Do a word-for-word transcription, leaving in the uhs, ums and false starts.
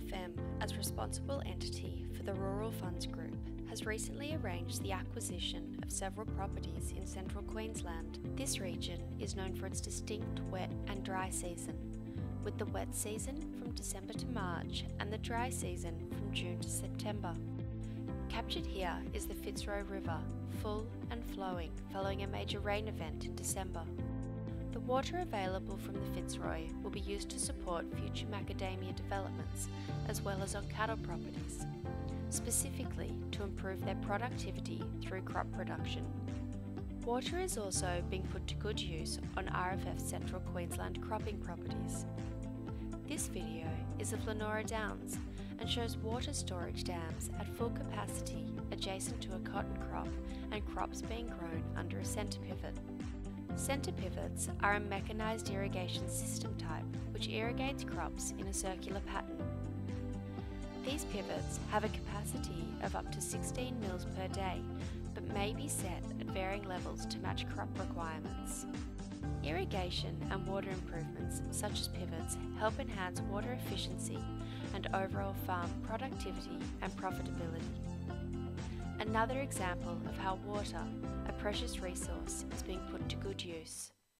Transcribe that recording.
F M, as responsible entity for the Rural Funds Group, has recently arranged the acquisition of several properties in central Queensland. This region is known for its distinct wet and dry season, with the wet season from December to March and the dry season from June to September. Captured here is the Fitzroy River, full and flowing following a major rain event in December. The water available from the Fitzroy will be used to support future macadamia developments as well as on cattle properties, specifically to improve their productivity through crop production. Water is also being put to good use on R F F's Central Queensland cropping properties. This video is of Lenora Downs and shows water storage dams at full capacity adjacent to a cotton crop and crops being grown under a centre pivot. Centre pivots are a mechanised irrigation system type which irrigates crops in a circular pattern. These pivots have a capacity of up to sixteen mils per day, but may be set at varying levels to match crop requirements. Irrigation and water improvements such as pivots help enhance water efficiency and overall farm productivity and profitability. Another example of how water, a precious resource, is being put to good use.